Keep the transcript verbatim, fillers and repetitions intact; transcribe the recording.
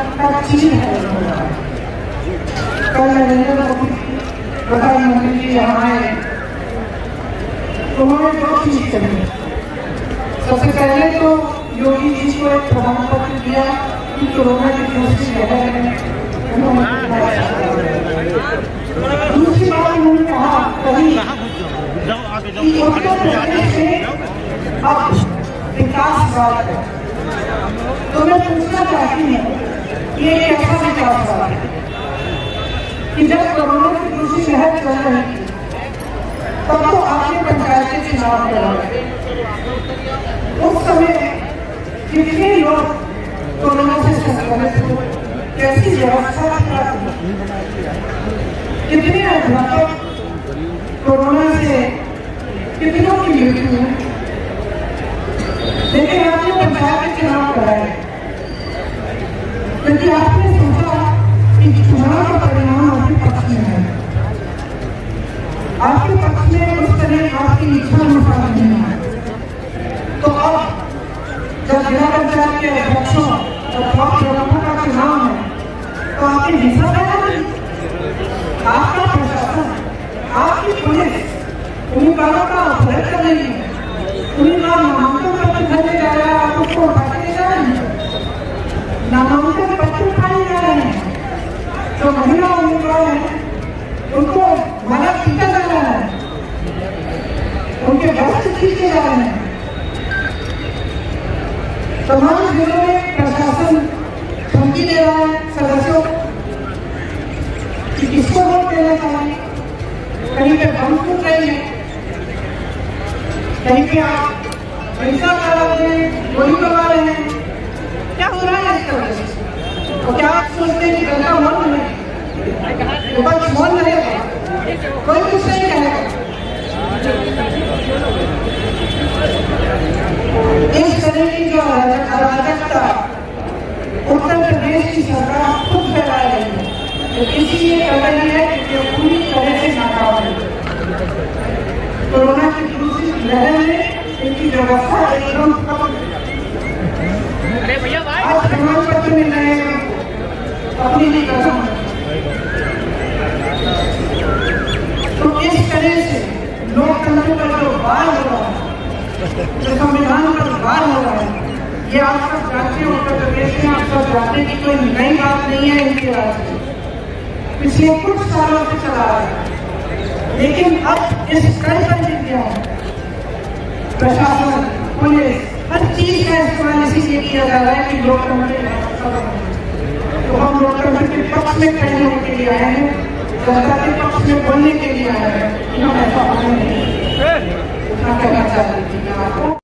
का चीन है। कल नरेंद्र मोदी प्रधानमंत्री जी यहाँ आए, उन्होंने दो चीज कही। सबसे पहले तो योगी जी को एक प्रमाण पत्र दिया कि कोरोना की दूसरी लहर में दूसरी बात उन्होंने कहा कही कि उत्तर प्रदेश से अब विकास बात है। तो मैं पूछना चाहती हूँ ये कैसा विकास बात है कि जब कोरोना की दूसरी लहर चल रही थी तब तो आपने पंचायत के चुनाव कराए, उस समय कितने लोग कोरोना से संक्रमित हुए, कैसी व्यवस्था थी, कितने अध्यापक कोरोना से कितनों की मृत्यु हुई। लेकिन आपने पंचायत के चुनाव कराए क्योंकि आपने सोचा कि चुनाव का परिणाम आपके पक्ष में है, आपके पक्ष में उस तरह आपकी इच्छा अनुसार नहीं है। तो अब जब जिला पंचायत के अध्यक्षों और ब्लॉक प्रमुखों का चुनाव है तो आपके हिस्सा है, आपका प्रशासन, आपकी पुलिस उन्हीं कारों का अपराध कर रही है, उन्हीं का नामांकन पत्र भरने जा रहा है, आप उसको उठाते जा रहे हैं, नामांकन पत्र उठाए जा रहे हैं। जो महिला उम्मीदवार हैं उनको माला पीटा जा रहा है, उनके वस्त्र खींचे जा रहे हैं। तमाम जिलों में प्रशासन धमकी दे रहा है सदस्यों कि किसको वोट देना चाहिए, कहीं पे बम फूट रही है, कहीं पे आप हिंसा कर रहे हैं, गोली करवा रहे हैं, क्या हो रहा है इसका वजह से? तो क्या आप सोचते हैं कि जनता मौन है, विपक्ष मौन रहेगा, कोई कुछ नहीं कहेगा? इस तरह की जो अराजकता उत्तर प्रदेश की सरकार खुद फैला रही है, तो इसलिए कर रही है कि पूरी तरह से नाकाम है। कोरोना की दूसरी लहर में इनकी व्यवस्था एकदम आज प्रमाण पत्र मिल रहे हैं अपनी भी कसम। तो इस तरह से लोकतंत्र पर जो वार हो रहा है, जो संविधान पर वार हो रहा है, ये आप सब जानते हैं। उत्तर प्रदेश में आप सब जानते की कोई नई बात नहीं है इनके राज्य में, पिछले कुछ सालों से चला रहा है। लेकिन अब इस स्तर पर गिर गया है, प्रशासन, पुलिस, हर चीज का इस्तेमाल इसीलिए किया जा रहा है कि लोकतंत्र। तो हम लोकतंत्र के पक्ष में खड़े होने के लिए आए हैं, जनता के पक्ष में बोलने के लिए आए हैं कि हम ऐसा होने नहीं कहना चाहते थे आपको।